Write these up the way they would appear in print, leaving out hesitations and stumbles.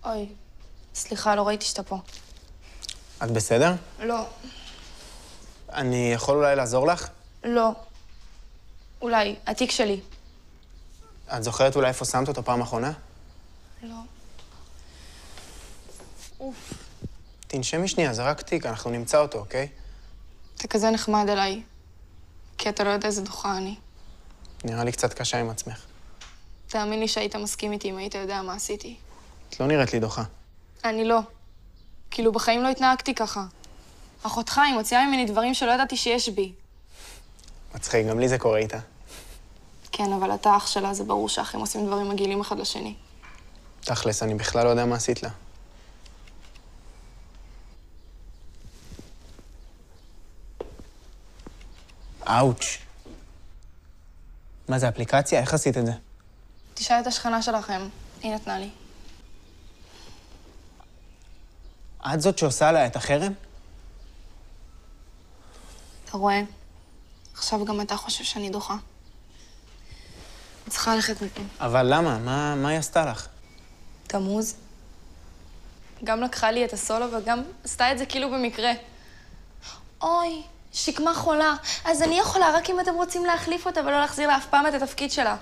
אוי, סליחה, לא ראיתי שאתה פה. את בסדר? לא. אני יכול אולי לעזור לך? לא. אולי, התיק שלי. את זוכרת אולי איפה שמת אותו פעם אחרונה? לא. אוף. תנשמי שנייה, זה רק תיק, אנחנו נמצא אותו, אוקיי? אתה כזה נחמד אליי, כי אתה לא יודע איזה דוחה אני. נראה לי קצת קשה עם עצמך. תאמין לי שהיית מסכים איתי אם היית יודע מה עשיתי. את לא נראית לי דוחה. אני לא. כאילו, בחיים לא התנהגתי ככה. אחותך, היא מוציאה ממני דברים שלא ידעתי שיש בי. מצחיק, גם לי זה קורה איתה. כן, אבל אתה אח שלה, זה ברור שאחים עושים דברים מגעילים אחד לשני. תכלס, אני בכלל לא יודע מה עשית לה. אאוץ'. מה זה, אפליקציה? איך עשית את זה? תשאל את השכנה שלכם, היא נתנה לי. את זאת שעושה לה את החרם? אתה רואה? עכשיו גם אתה חושב שאני דוחה. אני צריכה ללכת מפה. אבל למה? מה היא עשתה לך? תמוז. גם לקחה לי את הסולו וגם עשתה את זה כאילו במקרה. אוי, שקמה חולה. אז אני יכולה רק אם אתם רוצים להחליף אותה ולא להחזיר לה אף פעם את התפקיד שלה.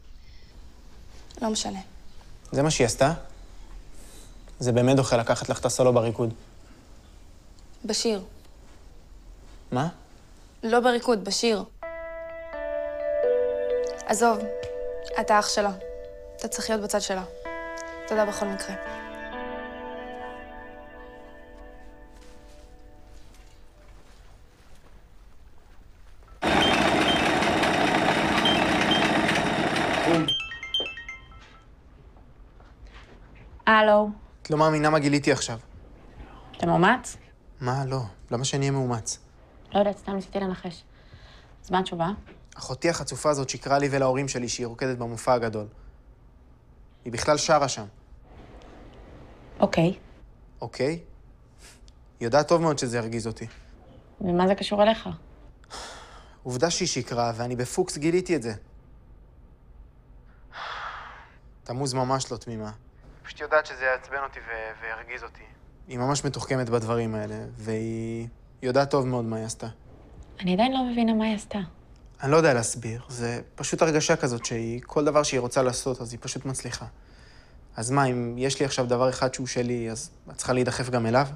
לא משנה. זה מה שהיא עשתה? זה באמת דוחה לקחת לך את הסולו בריקוד. בשיר. מה? לא בריקוד, בשיר. עזוב, אתה אח שלה. אתה צריך להיות בצד שלה. תודה בכל מקרה. הלו. את לא מאמינה מה גיליתי עכשיו. אתה מאומץ? מה? לא. למה שאני אהיה מאומץ? לא יודעת, סתם ניסיתי לנחש. אז מה התשובה? אחותי החצופה הזאת שיקרה לי ולהורים שלי שהיא רוקדת במופע הגדול. היא בכלל שרה שם. אוקיי. אוקיי? היא יודעת טוב מאוד שזה ירגיז אותי. ומה זה קשור אליך? עובדה שהיא שיקרה, ואני בפוקס גיליתי את זה. תמוז ממש לא תמימה. פשוט יודעת שזה יעצבן אותי וירגיז אותי. היא ממש מתוחכמת בדברים האלה, והיא יודעת טוב מאוד מה היא עשתה. אני עדיין לא מבינה מה היא עשתה. אני לא יודע להסביר, זה פשוט הרגשה כזאת שהיא, כל דבר שהיא רוצה לעשות, אז היא פשוט מצליחה. אז מה, אם יש לי עכשיו דבר אחד שהוא שלי, אז את צריכה להידחף גם אליו?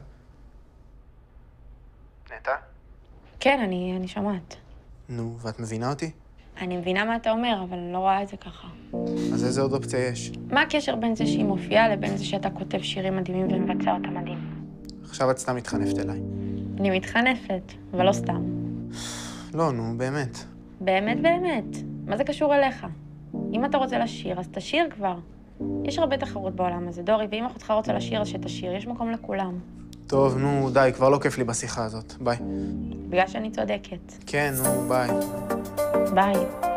נטע? כן, אני שומעת. נו, ואת מבינה אותי? אני מבינה מה אתה אומר, אבל אני לא רואה את זה ככה. אז איזה עוד אופציה יש? מה הקשר בין זה שהיא מופיעה לבין זה שאתה כותב שירים מדהימים ומבצע אותם מדהים? עכשיו את סתם מתחנפת אליי. אני מתחנפת, אבל לא סתם. לא, נו, באמת. באמת, באמת. מה זה קשור אליך? אם אתה רוצה לשיר, אז תשיר כבר. יש הרבה תחרות בעולם הזה, דורי, ואם אחותך רוצה לשיר, אז שתשיר. יש מקום לכולם. טוב, נו, די, כבר לא כיף לי בשיחה הזאת. ביי. בגלל שאני צודקת. כן, נו, ביי. ביי.